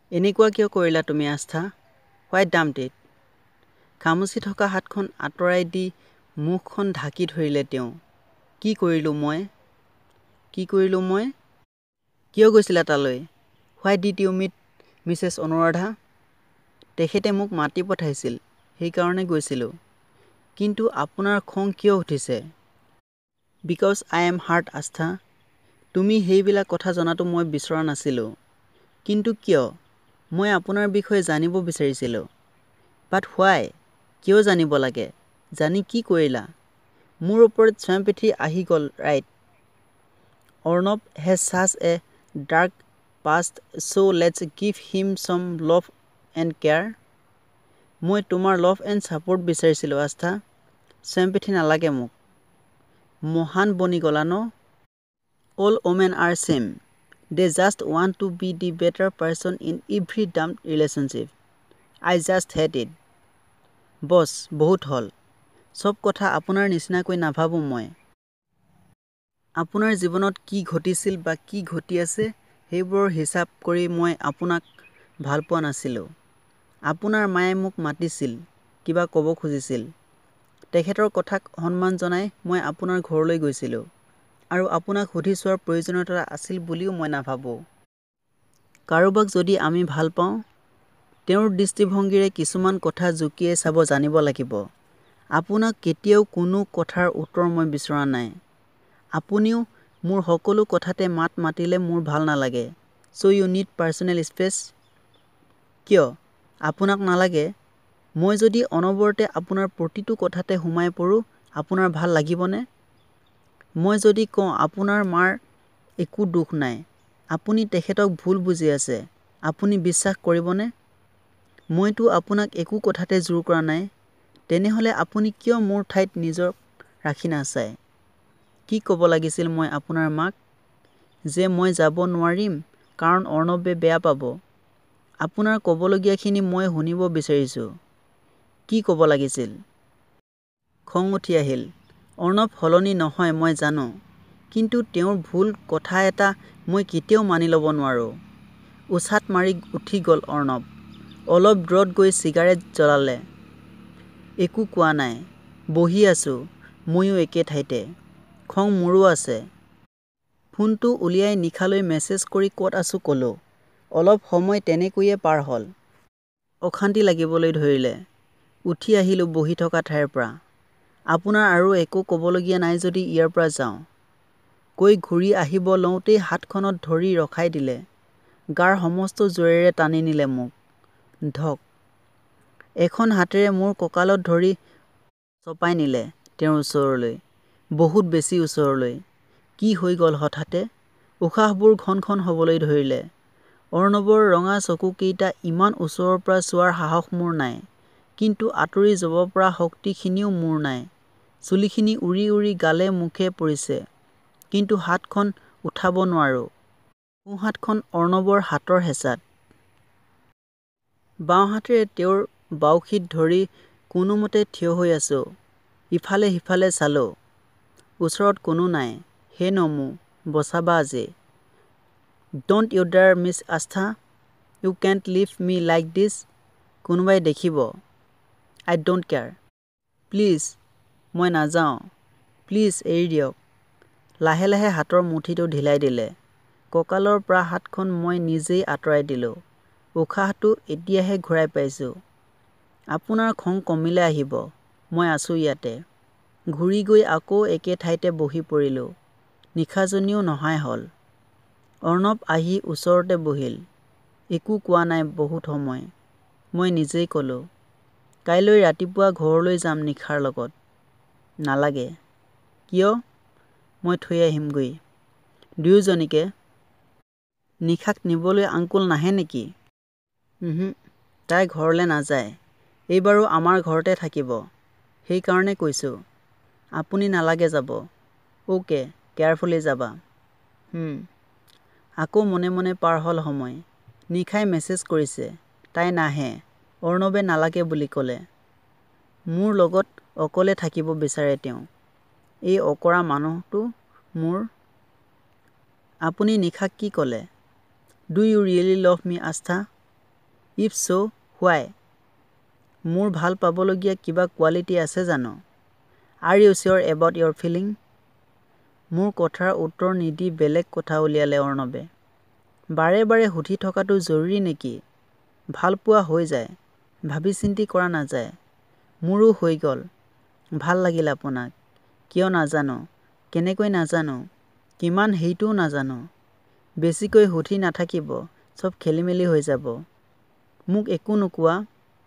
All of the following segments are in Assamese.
এনেকুৱা কিয় কৰিলা তুমি আস্থা? Why dumped it. খামুচি থকা হাতখন আঁতৰাই দি মুখখন ঢাকি ধৰিলে তেওঁ। কি কৰিলোঁ মই? কিয় গৈছিলা তালৈ? Why did you meet Mrs Anuradha? তেখেতে মোক মাতি পঠাইছিল, সেইকাৰণে গৈছিলোঁ। কিন্তু আপোনাৰ খং কিয় উঠিছে? বিকজ আই এম হাৰ্ট আস্থা। তুমি সেইবিলাক কথা জনাটো মই বিচৰা নাছিলোঁ। কিন্তু কিয়? মই আপোনাৰ বিষয়ে জানিব বিচাৰিছিলোঁ। বাট হোৱাই? কিয় জানিব লাগে? জানি কি কৰিলা? মোৰ ওপৰত চিম্পেথি আহি গ'ল right? Arnav has such a dark past so' let's give him some love and care. মই তোমাৰ লভ এণ্ড ছাপোৰ্ট বিচাৰিছিলোঁ আস্থা। চিম্পেথি নালাগে মোক। মহান বনি গ'লা ন? All women are same. They just want to be the better person in every dump relationship. I just hate it. বছ বহুত হ'ল। চব কথা আপোনাৰ নিচিনাকৈ নাভাবোঁ মই। আপোনাৰ জীৱনত কি ঘটিছিল বা কি ঘটি আছে সেইবোৰৰ হিচাপ কৰি মই আপোনাক ভাল পোৱা নাছিলোঁ। আপোনাৰ মায়ে মোক মাতিছিল, কিবা ক'ব খুজিছিল। তেখেতৰ কথাক সন্মান জনাই মই আপোনাৰ ঘৰলৈ গৈছিলোঁ। আৰু আপোনাক সুধি চোৱাৰ প্ৰয়োজনীয়তা আছিল বুলিও মই নাভাবোঁ। কাৰোবাক যদি আমি ভাল পাওঁ, তেওঁৰ দৃষ্টিভংগীৰে কিছুমান কথা জুকিয়াই চাব জানিব লাগিব। আপোনাক কেতিয়াও কোনো কথাৰ উত্তৰ মই বিচৰা নাই। আপুনিও মোৰ সকলো কথাতে মাত মাতিলে মোৰ ভাল নালাগে। So' you need personal space. কিয়? আপোনাক নালাগে? মই যদি অনবৰতে আপোনাৰ প্ৰতিটো কথাতে সোমাই পৰোঁ, আপোনাৰ ভাল লাগিবনে? মই যদি কওঁ আপোনাৰ মাৰ একো দোষ নাই, আপুনি তেখেতক ভুল বুজি আছে, আপুনি বিশ্বাস কৰিবনে? মইতো আপোনাক একো কথাতে জোৰ কৰা নাই। তেনেহ'লে আপুনি কিয় মোৰ ঠাইত নিজক ৰাখি নাচায়? কি ক'ব লাগিছিল মই আপোনাৰ মাক? যে মই যাব নোৱাৰিম কাৰণ অৰ্ণৱে বেয়া পাব। আপোনাৰ ক'বলগীয়াখিনি মই শুনিব বিচাৰিছোঁ। কি ক'ব লাগিছিল? খং উঠি আহিল। অৰ্ণৱ সলনি নহয় মই জানো। কিন্তু তেওঁৰ ভুল কথা এটা মই কেতিয়াও মানি ল'ব নোৱাৰোঁ। উছাত মাৰি উঠি গ'ল অৰ্ণৱ। অলপ দূৰত গৈ চিগাৰেট জ্বলালে। একো কোৱা নাই। বহি আছোঁ ময়ো একে ঠাইতে। খং মোৰো আছে। ফোনটো উলিয়াই নিশালৈ মেছেজ কৰি ক'ত আছোঁ ক'লোঁ। অলপ সময় তেনেকৈয়ে পাৰ হ'ল। অশান্তি লাগিবলৈ ধৰিলে। উঠি আহিলোঁ বহি থকা ঠাইৰ পৰা। আপোনাৰ আৰু একো ক'বলগীয়া নাই যদি ইয়াৰ পৰা যাওঁ। কৈ ঘূৰি আহিব লওঁতেই হাতখনত ধৰি ৰখাই দিলে। গাৰ সমস্ত জোৰেৰে টানি নিলে মোক। ধক। এখন হাতেৰে মোৰ কঁকালত ধৰি চপাই নিলে তেওঁৰ ওচৰলৈ। বহুত বেছি ওচৰলৈ। কি হৈ গ'ল হঠাতে? উশাহবোৰ ঘন ঘন হ'বলৈ ধৰিলে। অৰ্ণৱৰ ৰঙা চকুকেইটা ইমান ওচৰৰ পৰা চোৱাৰ সাহস মোৰ নাই। কিন্তু আঁতৰি যাব পৰা শক্তিখিনিও মোৰ নাই। চুলিখিনি উৰি উৰি গালে মুখে পৰিছে। কিন্তু হাতখন উঠাব নোৱাৰোঁ। সোঁ হাতখন অৰ্ণৱৰ হাতৰ হেঁচাত। বাওঁ হাতেৰে তেওঁৰ বাউসীত ধৰি কোনোমতে থিয় হৈ আছোঁ। ইফালে সিফালে চালোঁ। ওচৰত কোনো নাই। হে নমো, বচাবা আজি। Don't you dare Miss Astha. You can't leave me like this. কোনোবাই দেখিব। আই ড'ন্ট কেয়াৰ। প্লিজ, মই নাযাওঁ। প্লিজ এৰি দিয়ক। লাহে লাহে হাতৰ মুঠিটো ঢিলাই দিলে। কঁকালৰ পৰা হাতখন মই নিজেই আঁতৰাই দিলোঁ। উশাহটো এতিয়াহে ঘূৰাই পাইছোঁ। আপোনাৰ খং কমিলে আহিব। মই আছোঁ ইয়াতে। ঘূৰি গৈ আকৌ একে ঠাইতে বহি পৰিলোঁ। নিশাজনীও নহাই হ'ল। অৰ্ণৱ আহি ওচৰতে বহিল। একো কোৱা নাই বহুত সময়। মই নিজেই ক'লোঁ, কাইলৈ ৰাতিপুৱা ঘৰলৈ যাম নিশাৰ লগত। নালাগে। কিয়? মই থৈ আহিমগৈ। দুয়োজনীকে। নিশাক নিবলৈ আংকুল নাহে নেকি? তাই ঘৰলৈ নাযায়। এইবাৰো আমাৰ ঘৰতে থাকিব। সেইকাৰণে কৈছোঁ। আপুনি নালাগে যাব। অ'কে, কেয়াৰফুলি যাবা। আকৌ মনে মনে পাৰ হ'ল সময়। নিশাই মেছেজ কৰিছে। তাই নাহে। অৰ্ণৱে নালাগে বুলি ক'লে। মোৰ লগত অকলে থাকিব বিচাৰে তেওঁ। এই অকৰা মানুহটো মোৰ। আপুনি নিশাক কি ক'লে? Do you really love me Astha? If so' why? মোৰ ভাল পাবলগীয়া কিবা কোৱালিটি আছে জানো? Are you sure about your feeling? মোৰ কথাৰ উত্তৰ নিদি বেলেগ কথা উলিয়ালে অৰ্ণৱে। বাৰে বাৰে সুধি থকাটো জৰুৰী নেকি? ভাল পোৱা হৈ যায়, ভাবি চিন্তি কৰা নাযায়। মোৰো হৈ গ'ল। ভাল লাগিল আপোনাক। কিয় নাজানো, কেনেকৈ নাজানো, কিমান সেইটোও নাজানো। বেছিকৈ সুধি নাথাকিব, চব খেলিমেলি হৈ যাব। মোক একো নোকোৱা?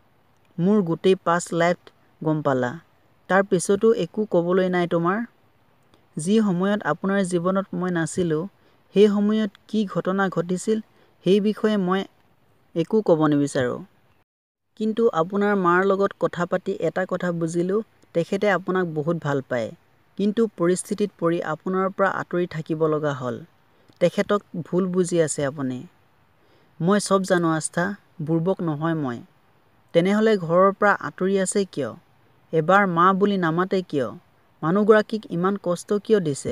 মোৰ গোটেই পাষ্ট লাইফ গম পালা, তাৰ পিছতো একো ক'বলৈ নাই তোমাৰ? যি সময়ত আপোনাৰ জীৱনত মই নাছিলোঁ, সেই সময়ত কি ঘটনা ঘটিছিল সেই বিষয়ে মই একো ক'ব নিবিচাৰোঁ। কিন্তু আপোনাৰ মাৰ লগত কথা পাতি এটা কথা বুজিলোঁ, তেখেতে আপোনাক বহুত ভাল পায়। কিন্তু পৰিস্থিতিত পৰি আপোনাৰ পৰা আঁতৰি থাকিব লগা হ'ল। তেখেতক ভুল বুজি আছে আপুনি। মই চব জানো আস্থা, বুৰ্বক নহয় মই। তেনেহ'লে ঘৰৰ পৰা আঁতৰি আছে কিয়? এবাৰ মা বুলি নামাতে কিয়? মানুহগৰাকীক ইমান কষ্ট কিয় দিছে?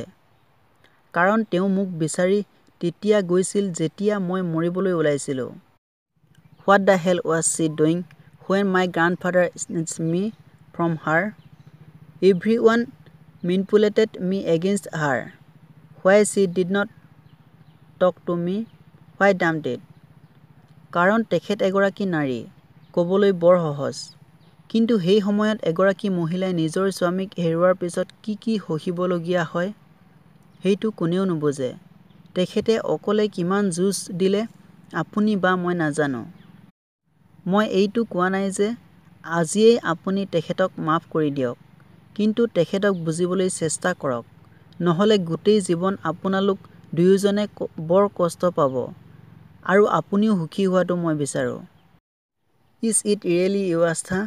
কাৰণ তেওঁ মোক বিচাৰি তেতিয়া গৈছিল যেতিয়া মই মৰিবলৈ ওলাইছিলোঁ। What the hell was she doing when my grandfather snatched me from her? Everyone manipulated me against her. Why she did not talk to me? Why damned it? কাৰণ তেখেত এগৰাকী নাৰী, ক'বলৈ বৰ সহজ। কিন্তু সেই সময়ত এগৰাকী মহিলাই নিজৰ স্বামীক হেৰুৱাৰ পিছত কি কি সহিবলগীয়া হয়, সেইটো কোনেও নুবুজে। তেখেতে অকলে কিমান যুঁজ দিলে আপুনি বা মই নাজানো। মই এইটো কোৱা নাই যে আজিয়েই আপুনি তেখেতক মাফ কৰি দিয়ক, কিন্তু তেখেতক বুজিবলৈ চেষ্টা কৰক। নহ'লে গোটেই জীৱন আপোনালোক দুয়োজনে বৰ কষ্ট পাব আৰু আপুনিও সুখী হোৱাটো মই বিচাৰোঁ। Is it really you Astha?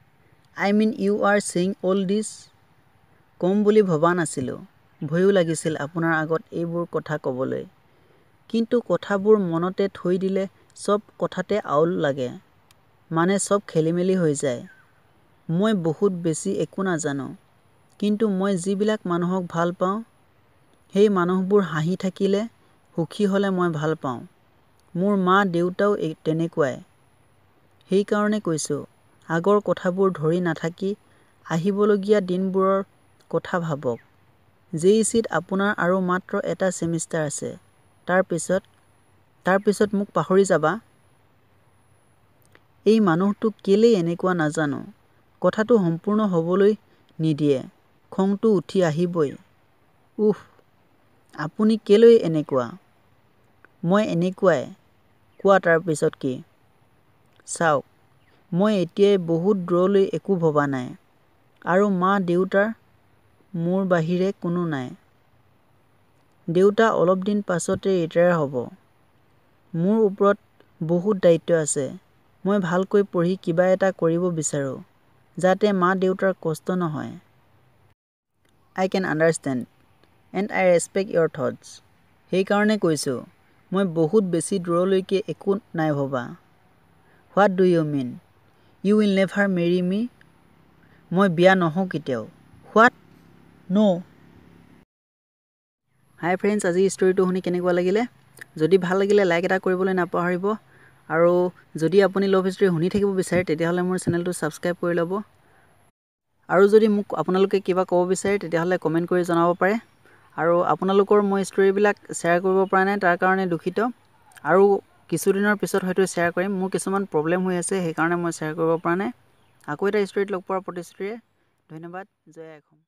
I mean you are saying all this? ক'ম বুলি ভবা নাছিলোঁ। ভয়ো লাগিছিল আপোনাৰ আগত এইবোৰ কথা ক'বলৈ। কিন্তু কথাবোৰ মনতে থৈ দিলে চব কথাতে আউল লাগে। মানে চব খেলিমেলি হৈ যায়। মই বহুত বেছি একো নাজানো। কিন্তু মই যিবিলাক মানুহক ভাল পাওঁ, সেই মানুহবোৰ হাঁহি থাকিলে, সুখী হ'লে মই ভাল পাওঁ। মোৰ মা দেউতাও তেনেকুৱাই। সেইকাৰণে কৈছোঁ, আগৰ কথাবোৰ ধৰি নাথাকি আহিবলগীয়া দিনবোৰৰ কথা ভাবক। জেইচিত আপোনাৰ আৰু মাত্ৰ এটা ছেমিষ্টাৰ আছে। তাৰ পিছত মোক পাহৰি যাবা? এই মানুহটো কেলেই এনেকুৱা নাজানো। কথাটো সম্পূৰ্ণ হ'বলৈ নিদিয়ে। খংটো উঠি আহিবই। উফ, আপুনি কেলৈ এনেকুৱা? মই এনেকুৱাই। কোৱা তাৰ পিছত কি? চাওক, মই এতিয়াই বহুত দূৰলৈ একো ভবা নাই। আৰু মা দেউতাৰ মোৰ বাহিৰে কোনো নাই। দেউতা অলপ দিন পাছতে ৰিটায়াৰ হ'ব। মোৰ ওপৰত বহুত দায়িত্ব আছে। মই ভালকৈ পঢ়ি কিবা এটা কৰিব বিচাৰোঁ, যাতে মা দেউতাৰ কষ্ট নহয়। I can understand, and I respect your thoughts. সেইকাৰণে কৈছোঁ, মই বহুত বেছি দূৰলৈকে একো নাই ভবা। What do you mean? You will never marry me? মই বিয়া নহওঁ কেতিয়াও। হোৱাট? ন'। হাই ফ্ৰেণ্ডছ, আজি ষ্টৰিটো শুনি কেনেকুৱা লাগিলে? যদি ভাল লাগিলে লাইক এটা কৰিবলৈ নাপাহৰিব। আৰু যদি আপুনি লাভ ষ্টৰি শুনি থাকিব বিচাৰে, তেতিয়াহ'লে মোৰ চেনেলটো ছাবস্ক্ৰাইব কৰি ল'ব। আৰু যদি মোক আপোনালোকে কিবা ক'ব বিচাৰে, তেতিয়াহ'লে কমেণ্ট কৰি জনাব পাৰে। আৰু আপোনালোকৰ মই ষ্টৰিবিলাক শ্বেয়াৰ কৰিব পৰা নাই, তাৰ কাৰণে দুখিত। আৰু কিছুদিনৰ পিছত হয়তো শ্বেয়াৰ কৰিম। মোৰ কিছুমান প্ৰব্লেম হৈ আছে, সেইকাৰণে মই শ্বেয়াৰ কৰিব পৰা নাই। আকৌ এটা ষ্টৰিত লগ পোৱাৰ প্ৰতিশ্ৰুতিৰে ধন্যবাদ। জয় আই অসম।